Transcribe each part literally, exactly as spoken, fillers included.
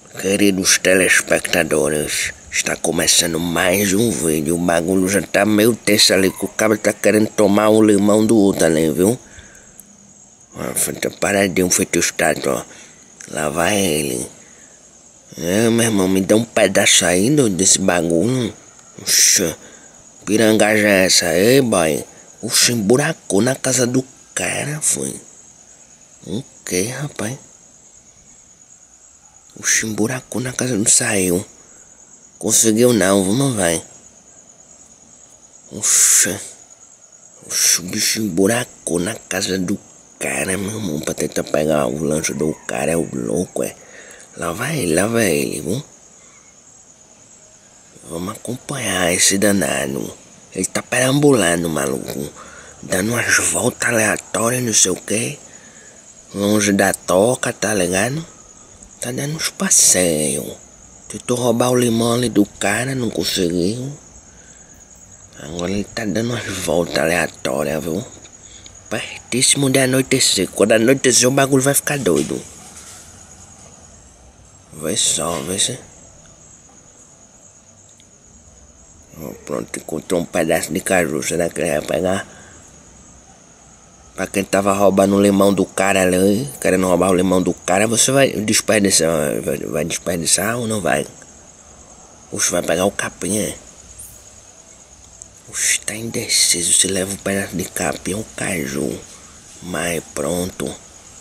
Queridos telespectadores, está começando mais um vídeo. O bagulho já tá meio tenso ali, que o cara tá querendo tomar o limão do outro ali, viu? Ó, feito paradinho, feito estátua, ó. Lá vai ele. É, meu irmão, me dá um pedaço aí desse bagulho. Oxa, pirangagem é essa aí, boy? Oxa, emburacou na casa do cara, foi. O que, rapaz? Oxe, emburacou na casa, não saiu. Conseguiu não, vamos vai. Oxa. Oxe, o bicho emburacou na casa do cara, meu irmão, pra tentar pegar o lanche do cara, é o louco, é. Lá vai ele, lá vai ele, viu? Vamos acompanhar esse danado. Ele tá perambulando, maluco. Dando umas voltas aleatórias, não sei o que. Longe da toca, tá ligado? Tá dando uns passeios. Tentou roubar o limão ali do cara, não conseguiu. Agora ele tá dando umas voltas aleatórias, viu? Pertíssimo de anoitecer. Quando anoitecer o bagulho vai ficar doido. Vê só, vê se... Oh, pronto, encontrou um pedaço de caju. Será que ele vai pegar? Pra quem tava roubando o limão do cara ali, querendo roubar o limão do cara, você vai desperdiçar, vai, vai desperdiçar ou não vai? Oxe, vai pegar o capim, é? Oxe, tá indeciso se leva um pedaço de capim ou caju. Mas pronto.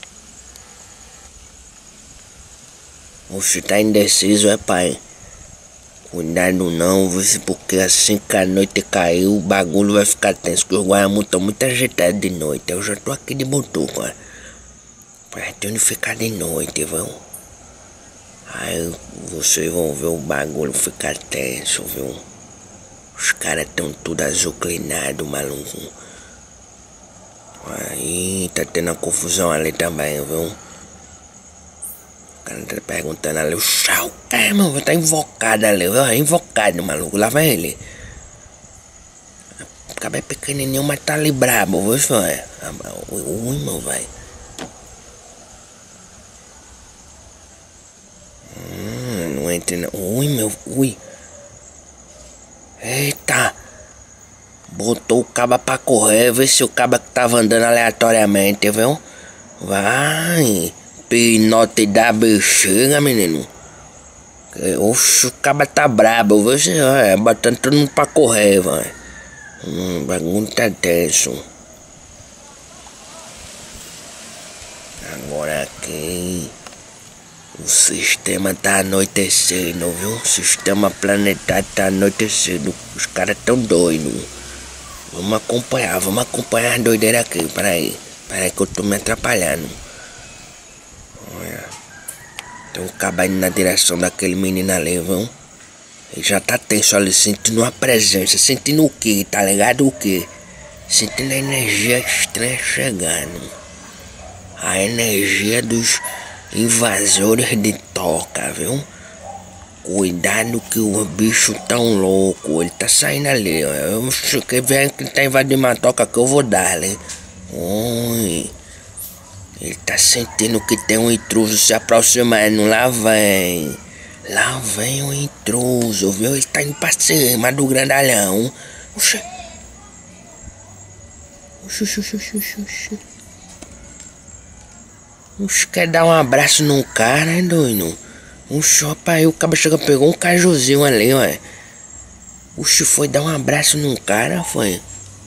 Oxe, tá indeciso, é, pai? Cuidado não, viu? Porque assim que a noite caiu, o bagulho vai ficar tenso. Que os guaiamus estão muito agitados de noite. Eu já tô aqui de botuca. Pretendo ficar de noite, viu? Aí vocês vão ver o bagulho ficar tenso, viu? Os caras tão tudo azuclinados, maluco. Aí tá tendo uma confusão ali também, viu? O cara tá perguntando ali, o chau, é, mano, tá invocado ali, viu? É invocado, maluco, lá vai ele. Acaba pequenininho, mas tá ali brabo, viu, senhor? Ui, meu velho. Hum, não entra não. Ui, meu, ui. Eita. Botou o caba pra correr, vê se o caba que tava andando aleatoriamente, viu? Vai. Pinote da bexiga, menino. Oxe, o caba tá brabo, você é, botando todo mundo pra correr, vai. Hum, bagulho tá tenso. Agora aqui o sistema tá anoitecendo, viu? O sistema planetário tá anoitecendo. Os caras tão doidos. Vamos acompanhar, vamos acompanhar as doideiras aqui. Peraí, peraí que eu tô me atrapalhando. Olha, tem um cabo indo na direção daquele menino ali, viu? Ele já tá tenso ali, sentindo uma presença. Sentindo o que, tá ligado? O que? Sentindo a energia estranha chegando. A energia dos invasores de toca, viu? Cuidado que o bicho tão louco. Ele tá saindo ali, ó. Eu que vem que tá invadindo uma toca que eu vou dar ali. Oi. Ele tá sentindo que tem um intruso se aproximando. Lá vem. Lá vem o intruso, viu? Ele tá indo pra cima do grandalhão. Oxê. Oxê, oxê, oxê, oxê, oxê. Oxê, quer dar um abraço num cara, hein, doido? Oxê, rapaz, o cara chegou, pegou um cajuzinho ali, ué. Oxê, foi dar um abraço num cara, foi?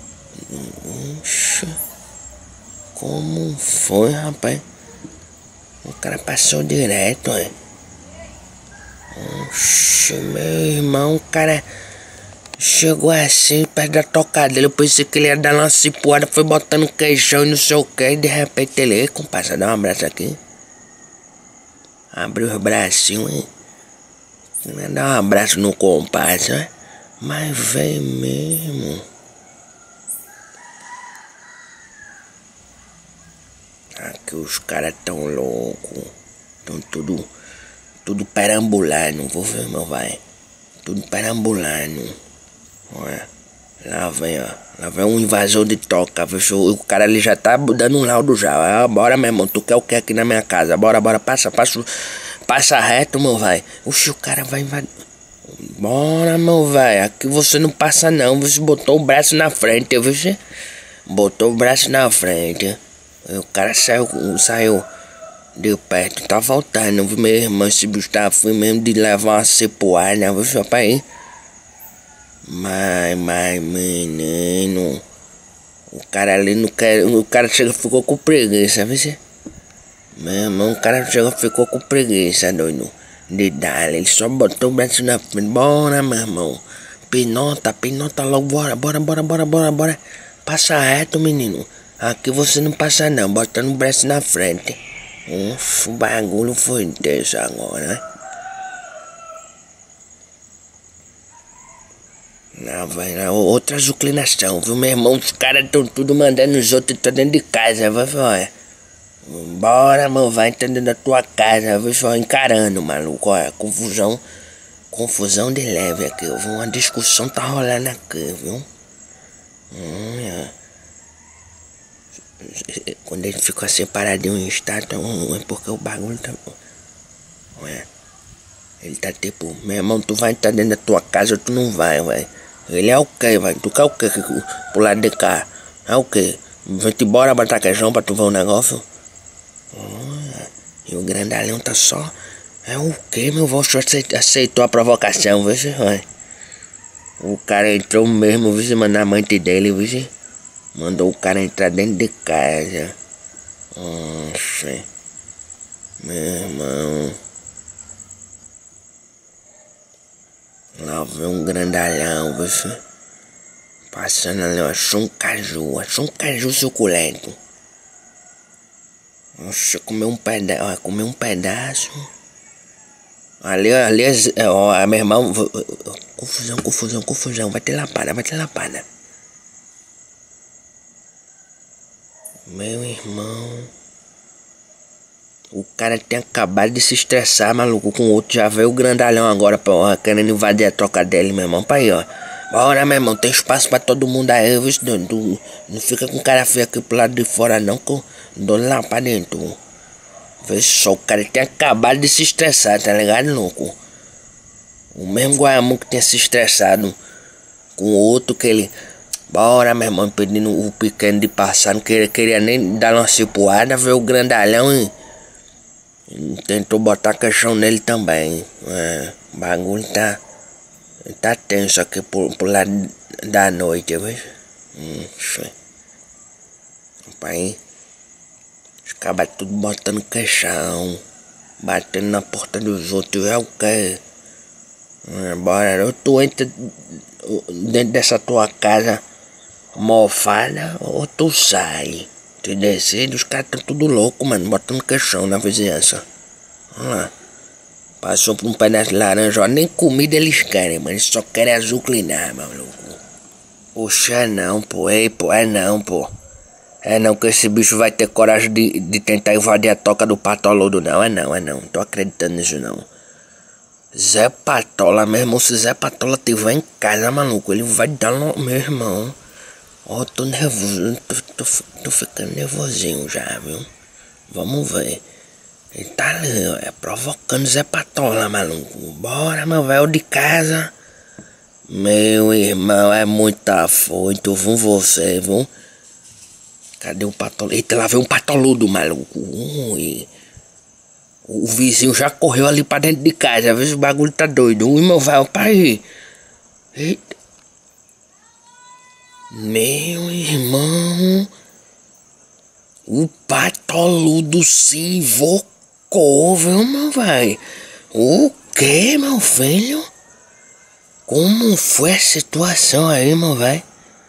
Oxê. Como foi, rapaz? O cara passou direto, ué. Oxe, meu irmão, o cara chegou assim, perto da tocada dele. Eu pensei que ele ia dar uma cipuada, foi botando queijão e não sei o que. E de repente ele, ei, comparsa, dá um abraço aqui. Abre os bracinhos, hein? Dá um abraço no comparsa, né? Mas veio mesmo. Aqui os caras tão loucos. Tão tudo... Tudo perambulando, vou ver, meu vai. Tudo perambulando. Olha, lá vem, ó. Lá vem um invasor de toca, viu? O cara ali já tá dando um laudo já. Ah, bora, meu irmão, tu quer o que aqui na minha casa? Bora, bora, passa, passa, passa reto, meu velho. Oxi, o cara vai invadir. Bora, meu velho. Aqui você não passa não. Você botou o braço na frente, você botou o braço na frente. O cara saiu, saiu de perto. Tá voltando, viu, meu irmão? Esse bicho tá afim mesmo de levar uma cepoada, viu, seu pai? Mas, mas, menino. O cara ali não quer. O cara chega ficou com preguiça, viu? Meu irmão, o cara chegou ficou com preguiça, doido. De dar, ele só botou o braço na frente. Bora, meu irmão. Pinota, pinota logo, bora, bora, bora, bora, bora, bora. Passa reto, menino. Aqui você não passa não, botando o braço na frente. Uf, o bagulho foi intenso agora, né? Não, vai lá, outra inclinação, viu, meu irmão? Os caras estão tudo mandando os outros, estão dentro de casa, vai, vai. Bora, meu, vai entendendo da tua casa, viu, só encarando, maluco, olha, confusão, confusão de leve aqui, viu, uma discussão tá rolando aqui, viu. Hum, é. Quando ele fica separadinho em estátua, é porque o bagulho tá... Olha, ele tá tipo, meu irmão, tu vai entrar dentro da tua casa ou tu não vai, vai. Ele é o que, vai, tu quer o que pro lado de cá? É o que? Vem-te embora botar questão pra tu ver o negócio? Olha, e o grandalhão tá só... É o que, meu vô? Aceitou a provocação, viu, vai. O cara entrou mesmo, viu, mano, na amante dele, viu. Mandou o cara entrar dentro de casa. Nossa. Meu irmão. Lá vem um grandalhão, viu. Passando ali, achou um caju. Achou um caju suculento. Nossa, comeu um pedaço. Comeu um pedaço. Ali, ali, ó, meu irmão. Confusão, confusão, confusão. Vai ter lapada, vai ter lapada. Meu irmão. O cara tem acabado de se estressar, maluco, com o outro. Já veio o grandalhão agora, porra, querendo invadir a toca dele, meu irmão. Pra aí, ó. Bora, meu irmão, tem espaço pra todo mundo aí, viu? Não, não fica com cara feio aqui pro lado de fora, não, que eu dou lá pra dentro. Vê só, o cara tem acabado de se estressar, tá ligado, louco? O mesmo Guaiamão que tinha se estressado com o outro que ele... Bora, meu irmão, pedindo o pequeno de passar, não queria, queria nem dar uma cipuada, veio o grandalhão e... Tentou botar questão nele também. É, o bagulho tá... Tá tenso aqui por, por lá da noite, viu? Hum, Pai, os cabas tudo botando questão, batendo na porta dos outros, é o que? É, bora, ou tu entra dentro dessa tua casa mofada, ou tu sai. Tu decide, os caras tão tudo louco, mano, botando questão na vizinhança. Olha lá. Passou por um pedaço de laranja, ó, nem comida eles querem, mano, eles só querem azucrinar, maluco. Poxa, é não, pô, ei, pô, é não, pô. É não que esse bicho vai ter coragem de, de tentar invadir a toca do Patoludo, não, é não, é não, tô acreditando nisso não. Zé Patola, meu irmão, se Zé Patola tiver em casa, maluco, ele vai dar no... Meu irmão, ó, tô nervoso, tô, tô, tô ficando nervosinho já, viu. Vamos ver. Ele tá ali, ó, é provocando Zé Patola, maluco. Bora, meu velho de casa. Meu irmão, é muito afoito, viu, você, viu? Cadê o patoludo? Eita, lá veio um patoludo, maluco. Ui. O vizinho já correu ali pra dentro de casa, viu? O bagulho tá doido. Ui, meu velho, pai. Eita. Meu irmão. O patoludo se invocou, viu, meu velho? O que, meu filho? Como foi a situação aí, meu velho?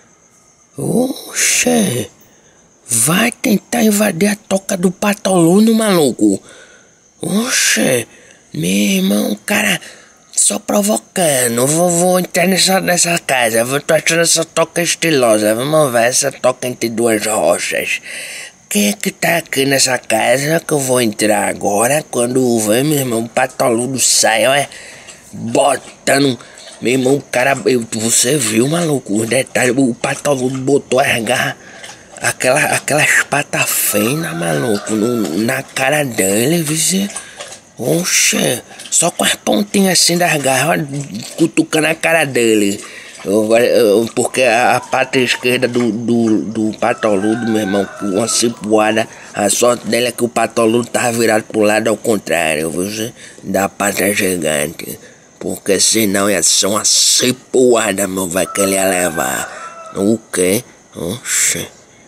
Oxe, vai tentar invadir a toca do Patoludo, maluco. Oxe, meu irmão, cara, só provocando. Vou, vou entrar nessa, nessa casa, vou tô achando essa toca estilosa. Vamos ver essa toca entre duas rochas. Quem é que tá aqui nessa casa que eu vou entrar agora? Quando vem, meu irmão, o Patoludo sai, olha, botando... Meu irmão, o cara, eu, você viu, maluco, os detalhes, o Patoludo botou as garras, aquela, aquelas patas feias, maluco, no, na cara dele, viu? Oxe, só com as pontinhas assim das garras, cutucando a cara dele. Eu, eu, porque a, a pata esquerda do, do, do patoludo, meu irmão, uma cipuada, a sorte dele é que o patoludo tava virado pro lado ao contrário, viu? Da pata gigante. Porque senão ia ser uma cipuada, meu vai que ele ia levar. O quê? Oxe.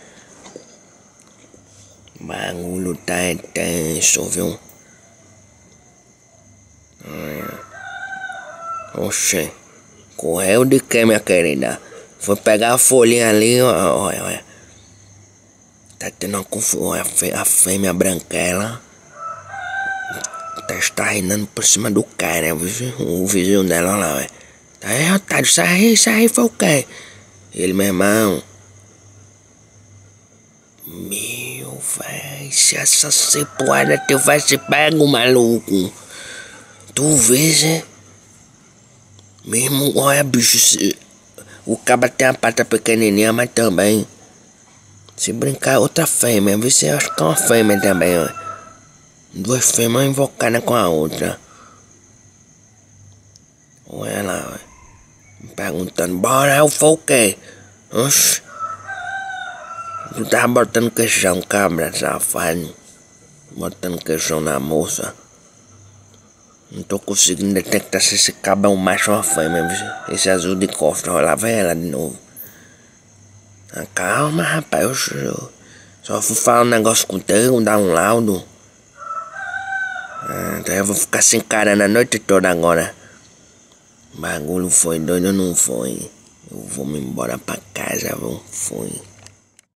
O bagulho tá intenso, viu? Oxe. Correu de que, minha querida? Foi pegar a folhinha ali, olha, olha. Tá tendo uma confusão. A fêmea branquela tá estarrinando por cima do cara, viu? O vizinho dela, olha lá, olha. Tá aí, otário, sai aí, sai aí, foi o quê? Ele, meu irmão. Meu, véi, se essa cepoada tivesse pego, maluco. Tu vês, é? Mesmo, olha, bicho, se, o caba tem a pata pequenininha, mas também, se brincar, outra fêmea, vê se acho que é uma fêmea também, ó. Duas fêmeas invocadas com a outra. Olha lá, ó. Perguntando, bora, eu foi o quê? Oxe. Tu tava botando queixão, cabra, safado. Botando queixão na moça. Não tô conseguindo detectar se esse cabo é um macho ou uma fêmea, viu? Esse azul de cofre, olha lá, vai ela de novo. Ah, calma, rapaz, eu, eu só fui falar um negócio contigo, dar um laudo. Ah, então eu vou ficar se encarando a noite toda agora. O bagulho foi doido ou não foi? Eu vou me embora pra casa, viu? Foi.